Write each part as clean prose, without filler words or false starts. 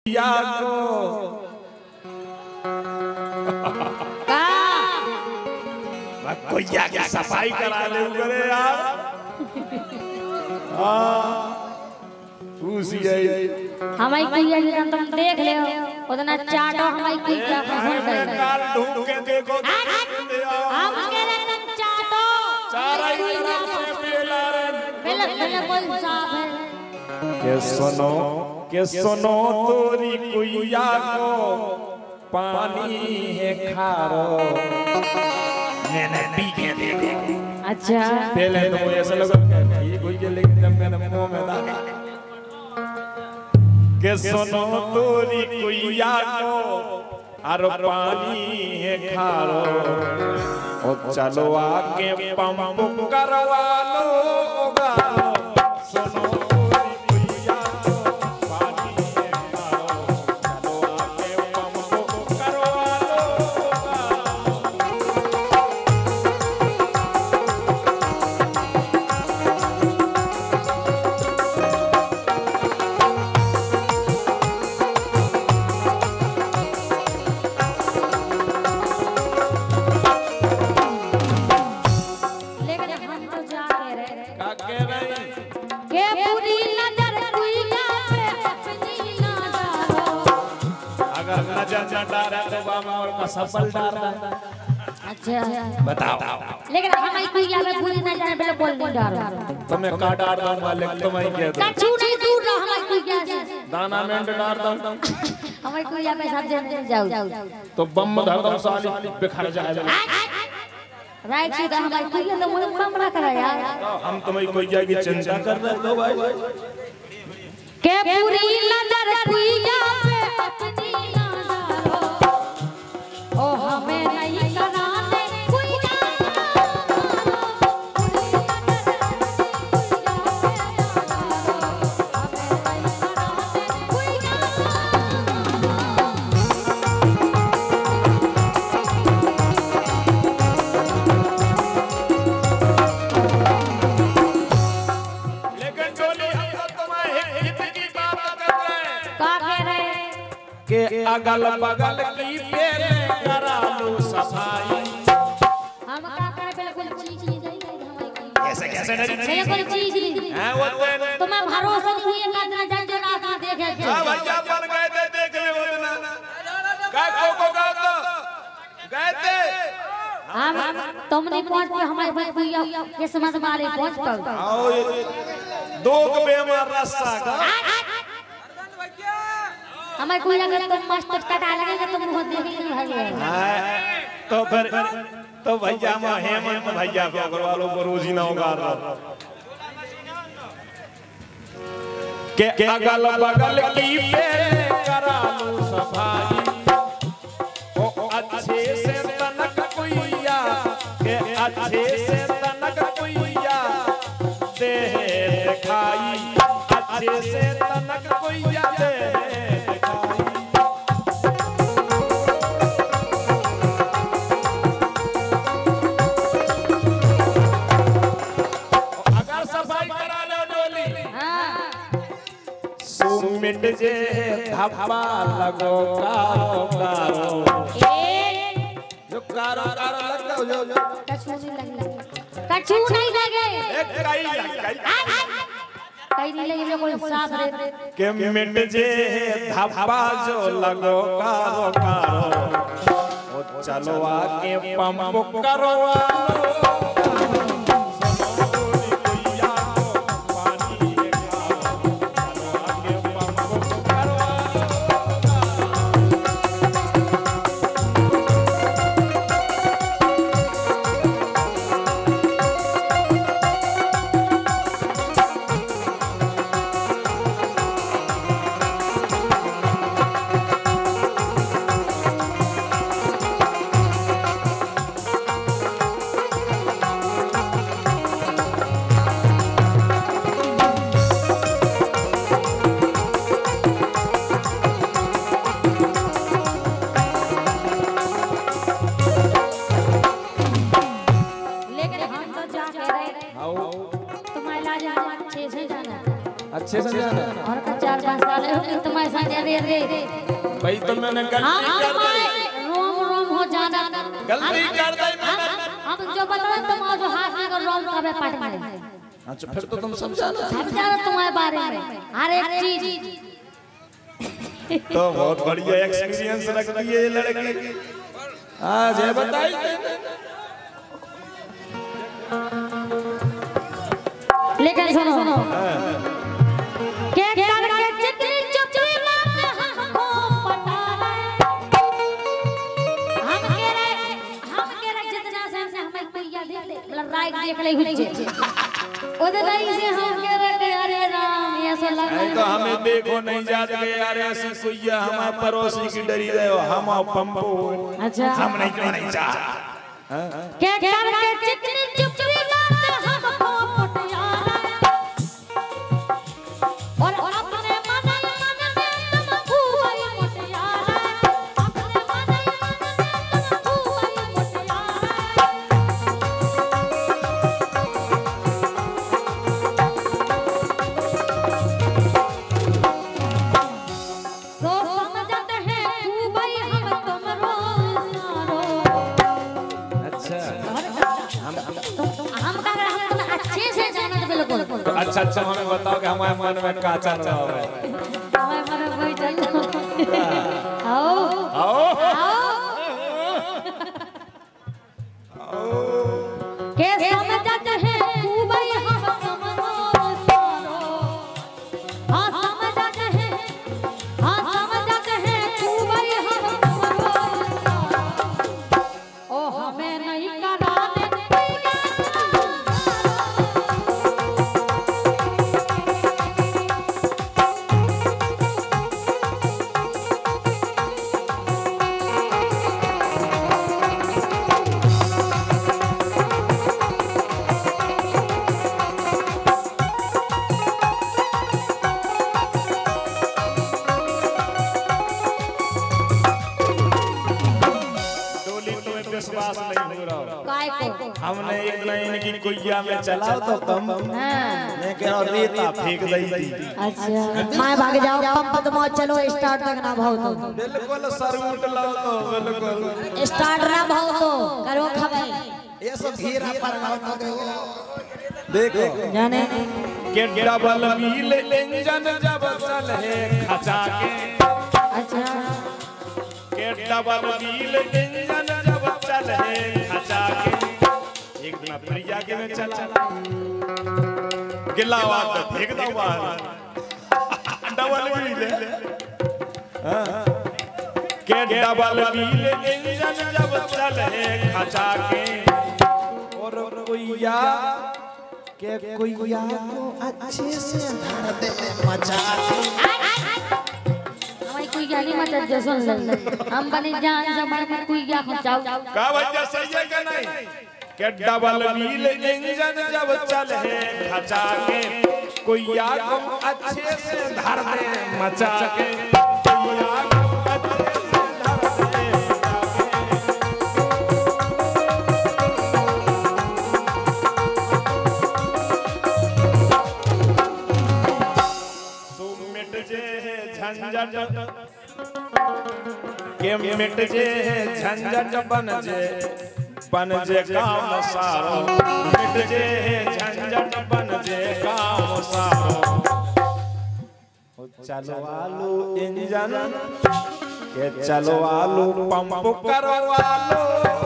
को कोई क्या सफाई करा ले करे यार। हमारी कुइया तुम देख ले उतना चाटो हमारी कुइया काल ढूंढ के देखो हम कह रहे तुम चाटो चारा ही तरफ से पेला रे पहले कोई साफ है के सुनो तोरी कुइया को पानी है खारो मैंने पी के देखो। अच्छा पहले तो ऐसा लगा ये कुइया लेकिन जब मैंने मुंह में डाला के सुनो तोरी कुइया को और पानी है खारो और चलो आके पंप करवा लो गारो सुनो सफल डारा। अच्छा बताओ लेकिन हमारी कुइया में पूरी ना जाने पहले बोल नहीं डालो तुम्हें का डार दूं मालिक तुम्हें कह दो कछु नहीं दूर रहो हमारी कुइया से दाना में डार दूं हमारी कुइया में सब जन जाओ तो बम धर दो साली बिखर जाएगा राइट सीधा हमारी कुइया तो मुझे बम ना करा यार हम तुम्हें कुइया की चिंता कर रहे हो भाई के पूरी नजर कुइया पे अपनी ओ हमें नहीं कराने कुइया लेकिन डोली हम तो तुम्हारे हित की बात कर रहे हैं का कह रहे के अगल बगल की पेरे करा लो सफाई हम का करे पहले कोई चीज नहीं दे हमारी ऐसे कैसे नहीं पहले कोई चीज नहीं है वो तो मैं भरोसा नहीं हुई का दिन जन जन आता देखे हां भैया बन गए थे देख ले वो ना काय को गए थे हम तुम नहीं पहुंच पे हमारे भाई भैया किस्मत वाले पहुंच पाओ आओ दो के बेमार रास्ता का हमारे कुइया में तुम मस्त टटा लगेगा तुम मुंह देखेंगे भाई तो फिर तो भैया मां हेमंत भैया को करवालो को रोजी ना होगा के अगल बगल की पेरे करा लो सफाई ओ अच्छे से तनक कुइया के अच्छे से तनक कुइया दे दिखाई अच्छे से तनक कुइया दे मिट जे धब्बा लगो कारो कारो जो कारो कारो लग जाओ जो कछु नहीं लगे एक कई लग गई कई नहीं लगे कोई साफ रे के मिट जे धब्बा जो लगो कारो कारो ओ चलो आके पंप करवा अच्छे से जाना और 4-5 साल रहे हो कि तुम्हारे साथ अरे भाई तो मैंने गलती कर दी, रोम रोम हो जाना गलती कर दी मैंने। अब जो बताओ तुम जो हाथ में रोम कबे पट मारे। अच्छा फिर तो तुम समझाना तुम्हारे बारे में हर एक चीज। तो बहुत बढ़िया एक्सपीरियंस रखती है ये लड़की। आज है बताई लेकिन सुनो के करके जितनी चुपी बात हमको पता है। हम कह रहे जितना से हमें कोई याद देख ले मतलब राइट देख ले हुई ओदे नहीं से हम कह रहे अरे राम ये सब लग तो हमें देखो नहीं जात गए यार ऐसी सुइया हम पड़ोसी की डरी रहे हो हम पंपो। अच्छा हम नहीं चाह के करके जितनी चुपी बात हमको पता और अपने मन में तुम खूब मुटियार अपने मन में तुम खूब मुटियार। तो समझते हैं खूब हम तुम रोज़ारो। अच्छा हम तुम्हें अच्छे से जानते बिल्कुल। अच्छा अच्छा हमें बताओ कि हमारे मन में क्या चल रहा है। हमारे मन में वही चल रहा है। आओ आओ के समझते हैं खूब हम तुम रोज़ारो। हाँ समझते हैं खूब हम तुम रोज़ारो। ओ हमें नहीं कराने विश्वास नहीं हो रहा। काय को हमने एक दिन इनकी कुइया में चला तो तुम मैं कह रहा रेता फेंक दी थी। अच्छा मैं भाग जाओ पंप तो मौज चलो स्टार्ट तक ना भाव तो बिल्कुल सर उठ लाओ तो बिल्कुल स्टार्ट ना भाव तो करो खबर ये सब घेरा पर देखो जाने के डबल व्हील इंजन जब चले खचा के। अच्छा के डबल व्हील इंजन जब चले खचा के। एक दिन प्रिया के में चला गिला हुआ तो फेंक दो बाहर डबल व्हील के डबल व्हील इंजन जब चले खचा के। और कुइया के कुइया को अच्छे से धर दे मचा के। हमारी कोई गाली मत जैसे हम बने जान जमाने में कोई क्या खचाओ का वजह सही है कि नहीं के डबल व्हील इंजन जब चले खचा के। कुइया को अच्छे से धर दे मचा के। कुइया को अच्छे से धर दे झंझट के मिट जे झंझट बन जे काम सारो। मिट जे झंझट बन जे काम सारो। चलो आलू इंजन के चलो आलू पंप करो आलू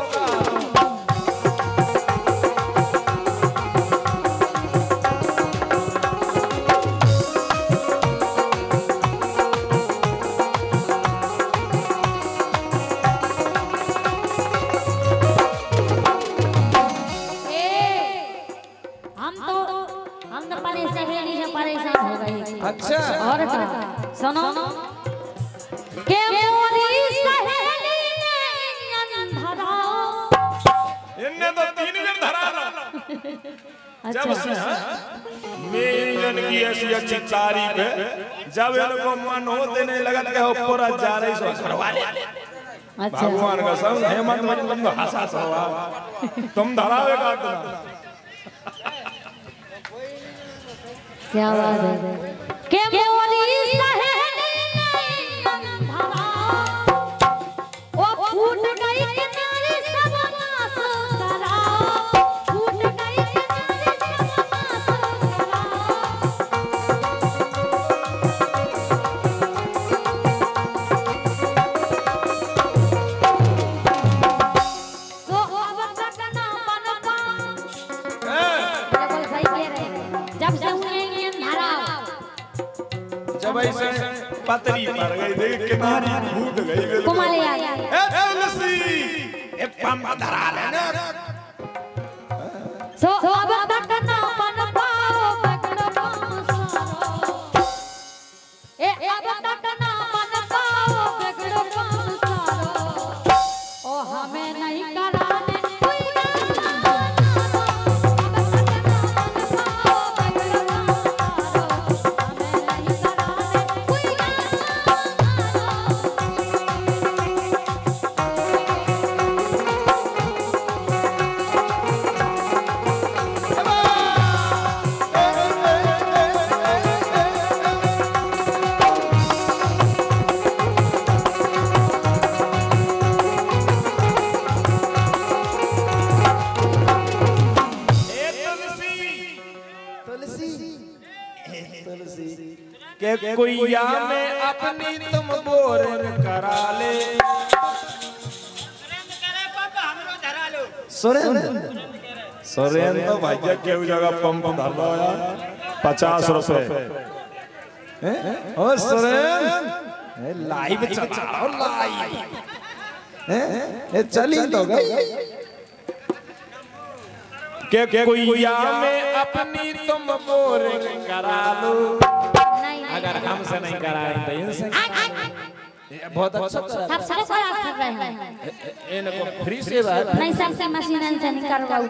अच्छा और सुनो के मोरी सहेली ने इंजन धराओ। इनने तो 3 इंजन धरा ना। जब से मैं इंजन की ऐसी अच्छी तारीफ है जब इनको मन हो देने लगा कि हो पूरा जा रही सो करवा ले। भगवान का सब हेमंत मतलब हंसा हुआ तुम धरावेगा तो क्या बात है के मोरी सहेली देख किनारी भूत गई कुमाले यार ए तुलसी ए पंप धरा लेना सो अब तक ना मन पाओ पकड़ो पांसारो ए अब तक ना मन पाओ पकड़ो पांसारो ओ हमें नहीं कराने कोई के कोई या में अपनी तुम बोर करा ले सुरेंद्र तो भाई के जगह पंप धर लो यार 50 रुपए और सुरेंद्र लाइव चलाओ लाइव ये चली तो गई के कोई या में अपनी तुम बोर करा लो अगर हमसे नहीं कराए तो इनसे बहुत अच्छा सब सब कर रहे हैं इनको फ्री से बात नहीं सबसे मशीन से निकलवाओ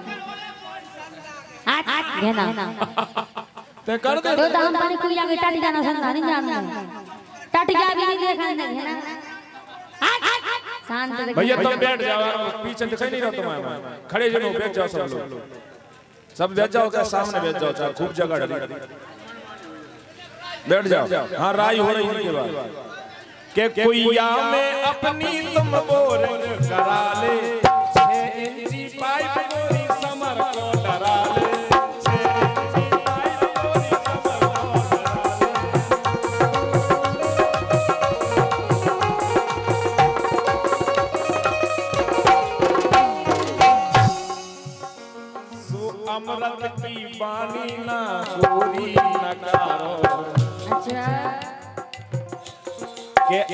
आज घेना ते कर दे तो हम पानी कोई आगे टाटी जाना संधा नहीं जानना टाटी जा भी नहीं देखा घेना शांत देखो भैया तुम बैठ जाओ पीछे दिखाई नहीं रहा तुम्हारे खड़े जनो बैठ जाओ सब लोग सब बैठ जाओ क्या सामने बैठ जाओ चाहे खूब जगह डली बैठ जाओ हाँ राय हो रही है के बाद के कोई या में अपनी तुम बोर करा ले 6 इंची पाइप गोरी समर को डरा ले 6 इंची पाइप गोरी समर को डरा ले सो अमृत की बानी ना गोरी न करो अच्छा के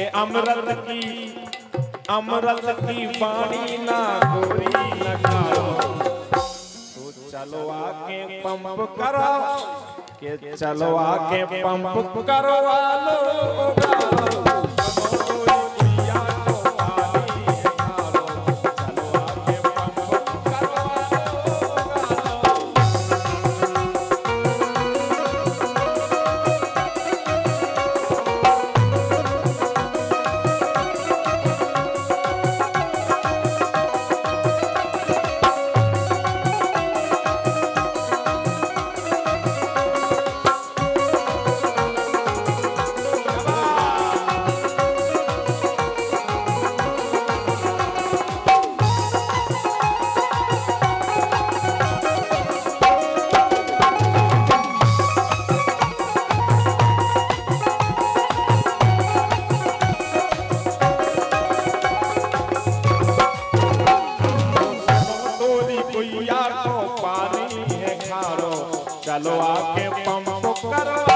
अमृत की पानी ना गोरी न खाओ तो चलो आके पंप करो के चलो आके पंप करो वालो चलो आके पंप करो